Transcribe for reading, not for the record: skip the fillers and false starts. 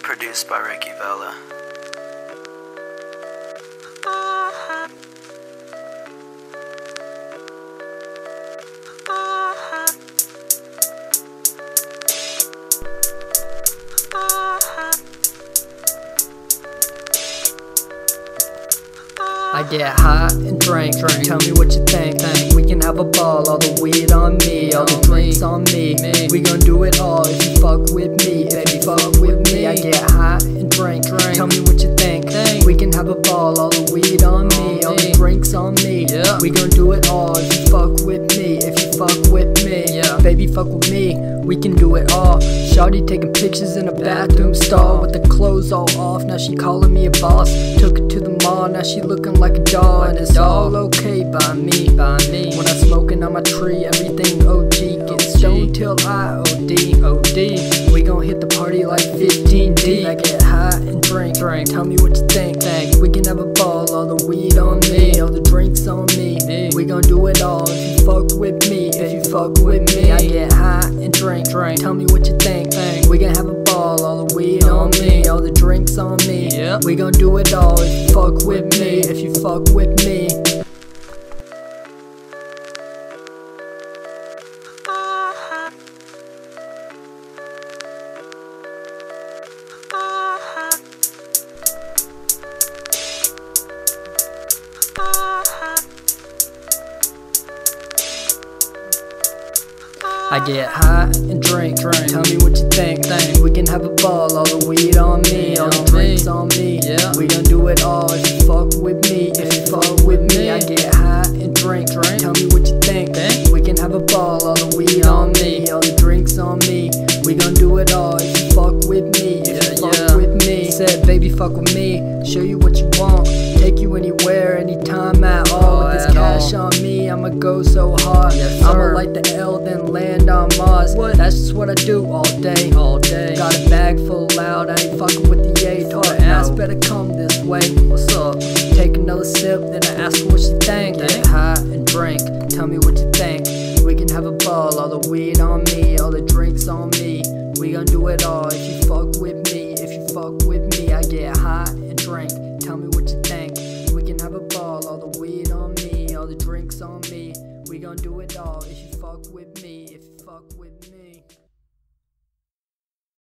Produced by Ricky Vela. I get high and drink. Tell me what you think. We can have a ball, all the weed on me, all the drinks on me. We gon' do it all if you fuck with me. If you fuck with me, I get high and drink. Tell me what you think. We can have a ball, all the weed on me, all the drinks on me. We gon' do it all if you fuck with me. If you fuck with me, baby, fuck with me. We can do it all. Shawty taking pictures in a bathroom stall with the clothes all off. Now she calling me a boss. Took her to the mall. Now she looking like a doll, and it's all okay by me. When I'm smoking on my tree, everything OG. Get stoned till I OD. We gon' hit the party like 15 deep. I get high and drink. Tell me what you think. We can have a ball, all the weed on me, all the drinks on me. We gon' do it all if you fuck with me. If you fuck with me, I get high and drink. Tell me what you think. We can have a ball, all the weed on me, all the drinks on me. We gon' do it all if you fuck with me. If you fuck with me. I get high and drink. Tell me what you think. We can have a ball, all the weed on me, all the drinks on me. We gon' do it all if you fuck with me. If you fuck with me, I get high and drink. Tell me what you think. We can have a ball, all the weed on me, all the drinks on me. We gon' do it all if you fuck with me. If you fuck with me, said baby, fuck with me. Show you what you want, take you anywhere, anytime at all. With this cash on me, I'ma go so hard. I'ma light the L, then land on Mars. That's just what I do all day. Got a bag full loud, I ain't fucking with the A. Told her ass better come this way. What's up? Take another sip, then I ask her what she think. Get high and drink. Tell me what you think. We can have a ball, all the weed on me, all the drinks on me. We gon' do it all if you fuck with me. If you fuck with me, I get high and drink.